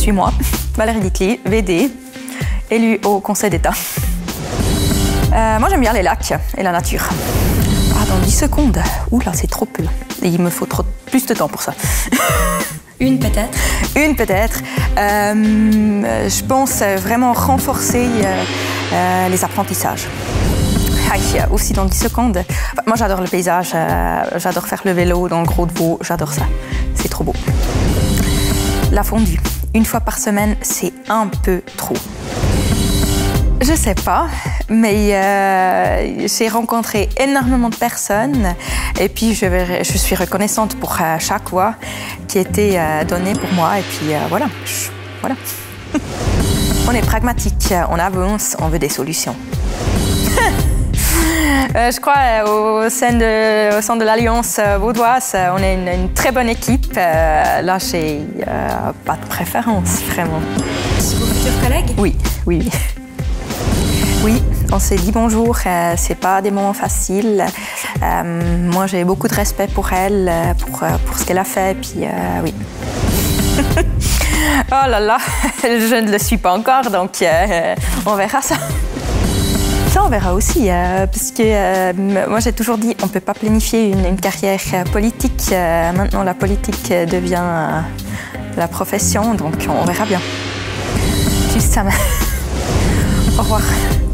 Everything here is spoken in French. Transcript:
suis-moi, Valérie Ditli, VD, élue au Conseil d'État. Moi, j'aime bien les lacs et la nature. Ah, dans 10 secondes. Oula, c'est trop peu. Et il me faut plus de temps pour ça. Une peut-être. Une peut-être. Je pense vraiment renforcer les apprentissages. Aïe, aussi dans 10 secondes. Enfin, moi, j'adore le paysage. J'adore faire le vélo dans le Gros de Vaud. J'adore ça. C'est trop beau. La fondue. 1 fois par semaine, c'est un peu trop. Je sais pas, mais j'ai rencontré énormément de personnes et puis je suis reconnaissante pour chaque voix qui a été donnée pour moi et puis voilà. On est pragmatique, on avance, on veut des solutions. Je crois au sein de l'Alliance vaudoise, on est une très bonne équipe. Là, j'ai pas de préférence, vraiment. Vos futurs collègues? Oui. Oui, on s'est dit bonjour, c'est pas des moments faciles. Moi, j'ai beaucoup de respect pour elle, pour ce qu'elle a fait, puis oui. Oh là là, je ne le suis pas encore, donc on verra ça. Ça, on verra aussi, parce que moi, j'ai toujours dit on ne peut pas planifier une carrière politique. Maintenant, la politique devient la profession, donc on verra bien. Juste ça. Au revoir.